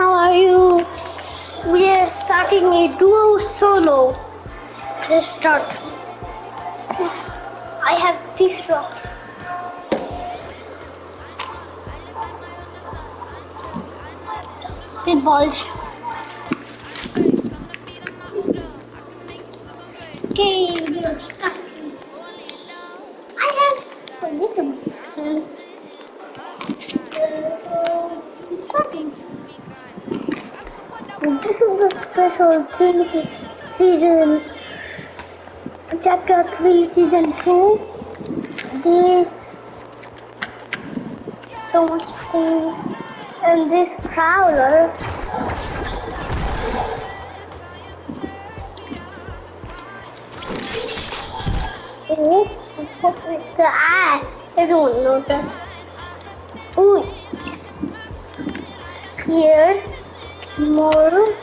how are you? We are starting a duo solo. Let's start. I have this rock. With bald. Okay, we are starting. I have a little friends. Starting. This is the special things season, chapter 3, season 2. This, so much things, and this prowler. Oh, what is that? Everyone knows that. Ooh. Here, more.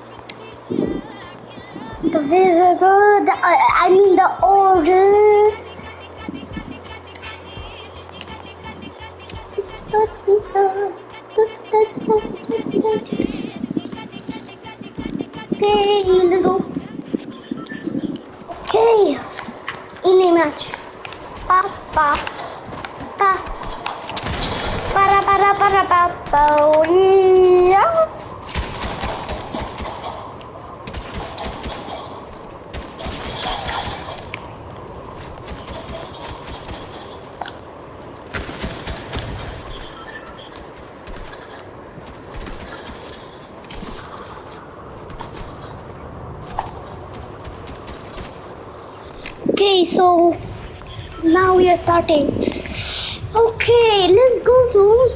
The visitor, the order. Okay, let's go. Okay, in a match. Pa pa pa. Para pa pa. Yeah. Okay, so now we are starting. Okay, let's go to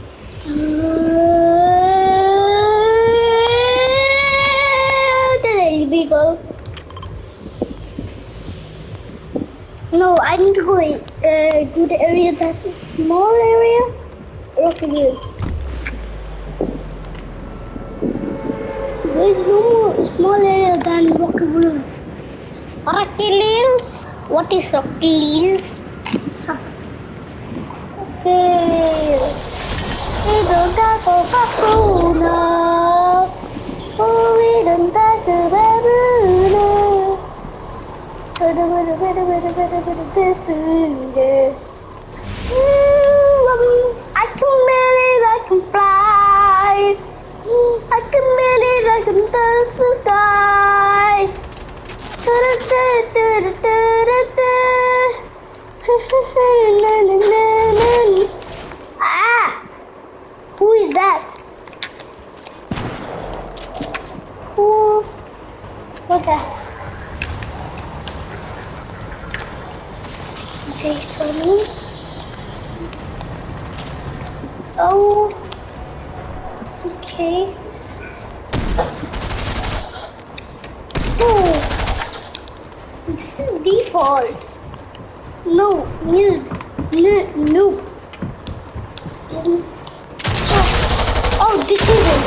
the people. No, I need to go a good area that's a small area. Rocky Hills. There is no more small area than Rocky Hills. Rocky Hills? What is Rocky Hills? Okay. We don't have a Bakuna. Oh, we don't have a Babuna. I can believe I can fly. I can believe I can touch the sky. Ah! Who is that? Who? What's that? Okay, so me. Oh. Okay. Oh. This is default. No, no. Oh, this is it.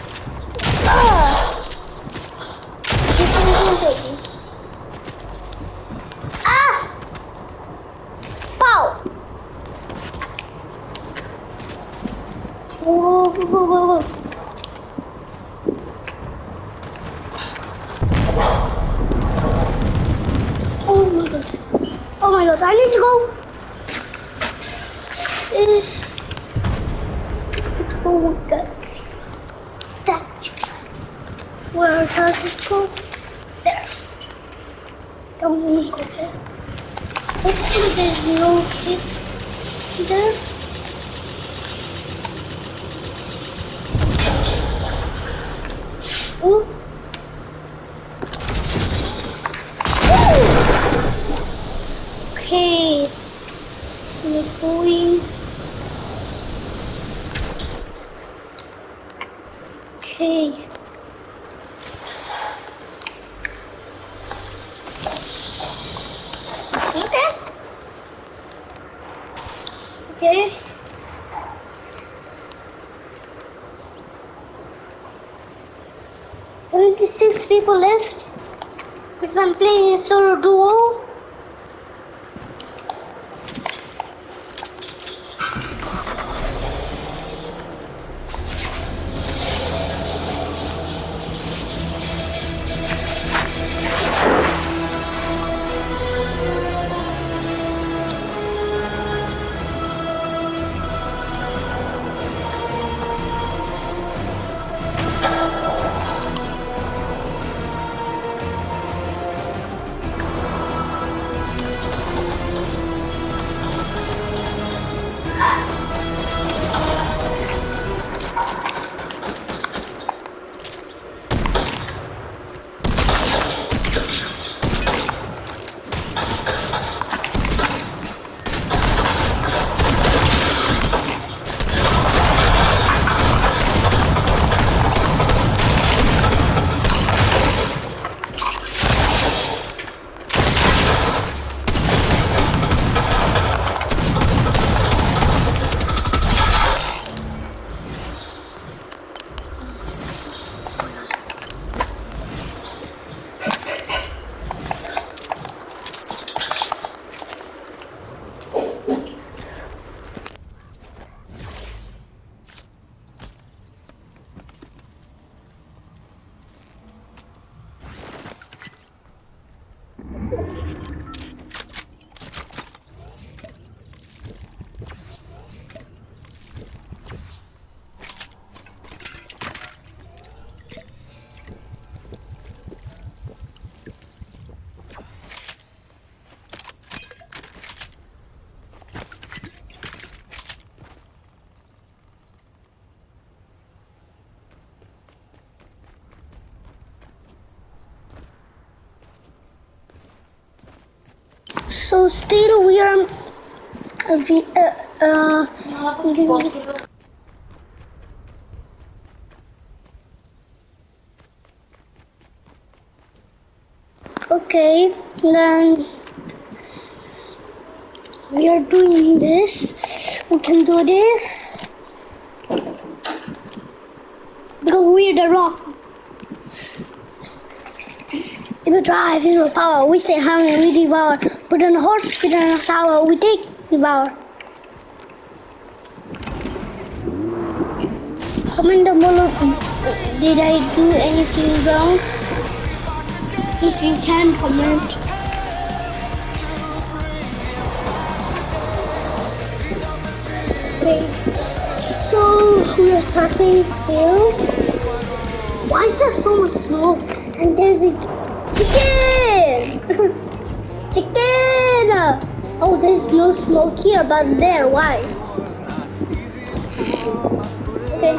This is it. Pow. Whoa. Oh my god, I need to go. Oh, that's where does it go? There. Don't go there. Hopefully there's no kids there. Ooh. Okay, we're going. Okay. Okay. 76 people left because I'm playing a solo duo. So still we are okay, then we are doing this. We can do this because we're the rock. Zero drive, zero power. We stay hungry, we devour. Put on a horse, put on a tower. We take, devour. Comment down below. Did I do anything wrong? If you can comment. Okay, so we are starting still. Why is there so much smoke? And there's a chicken! Chicken! Oh, there's no smoke here, but there. Why? Okay.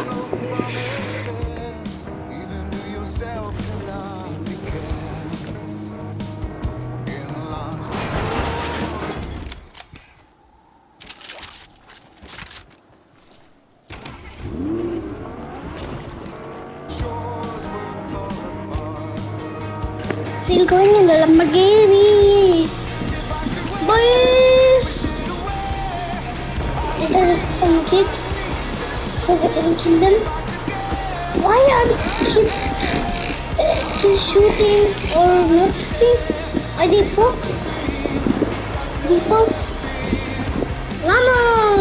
Still going in the Lamborghini. Boy! There's some kids. Because I can kill them. Why are kids shooting or not shooting? Are they folks? Default? Llama!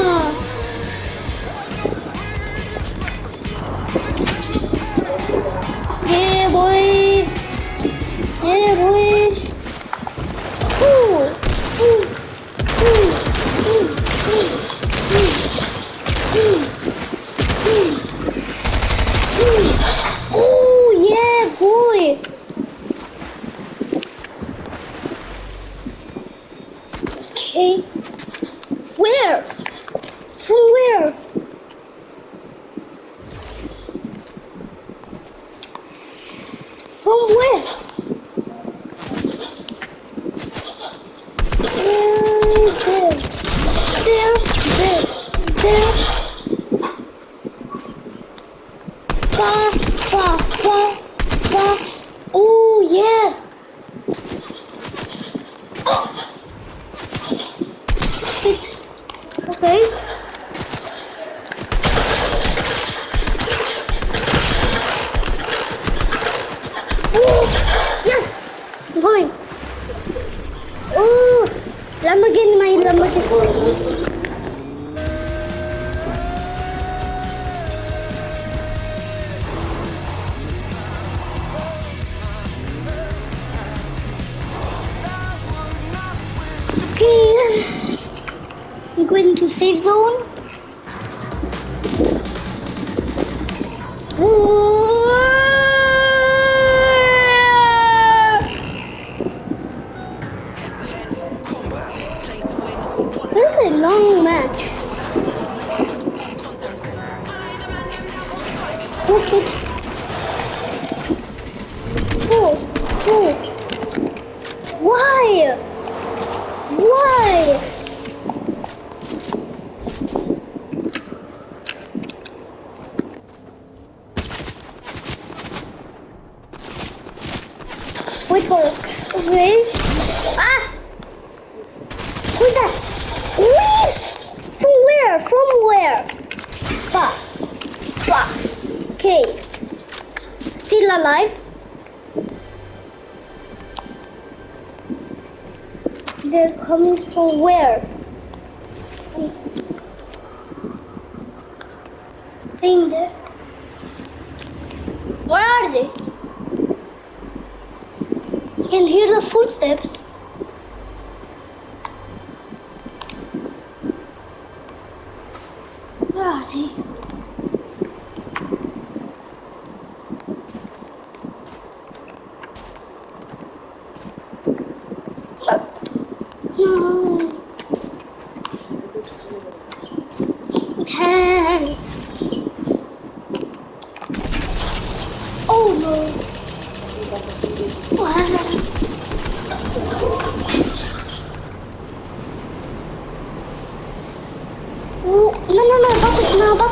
Yeah, boy! Yeah, boy! Ooh! Ooh! Ooh! Ooh! Oh, yeah, boy! Okay. Where? From where? From where? There. Oh, yes. Oh. It's okay. Oh, yes. I'm going. Oh, Lamborghini, my Lamborghini. I'm going to safe zone. This is a long match. Okay. Oh. Why? Wait for it. Okay. Ah! Who's that? Wait! From where? Okay. Still alive. They're coming from where? Staying there. Where are they? You can hear the footsteps. Where are they? Hey. Oh no.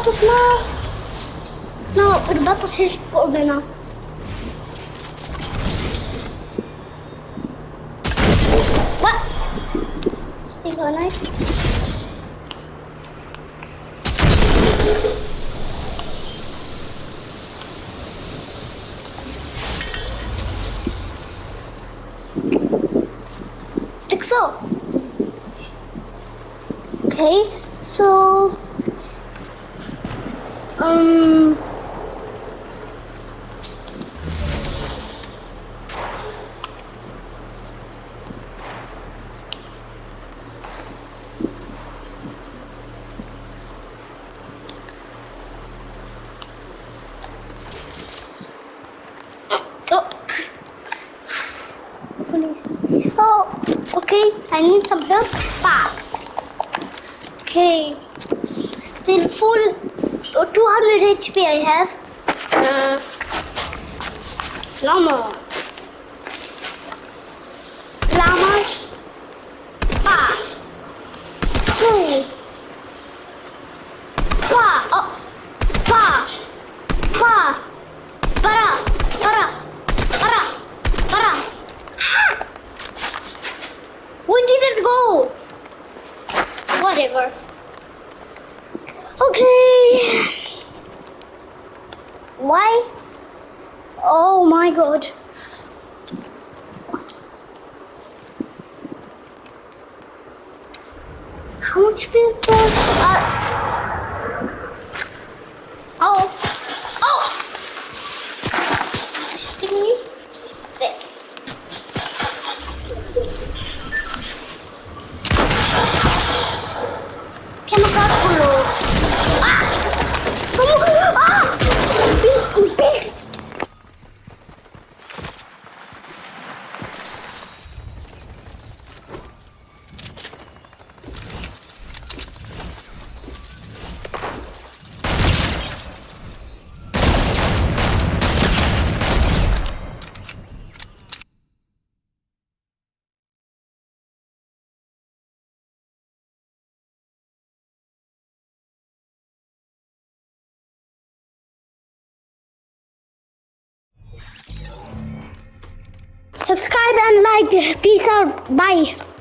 Battles now? No, the battles hit over now. What? Still got a knife? Think so. Okay, so oh, police. Oh, okay, I need some help. Bah. Okay, still full. 200 HP I have. Llama. Llamas. Bah. Okay. Bah. Oh. Bah. Bah. Para. Para. Para. Para. Ah. Where did it go? Whatever. Okay. Why? Oh my god. How much people are... Oh. Oh. Shooting me? There. Chemical pulo. Ah! Ah! Big. Subscribe and like. Peace out. Bye.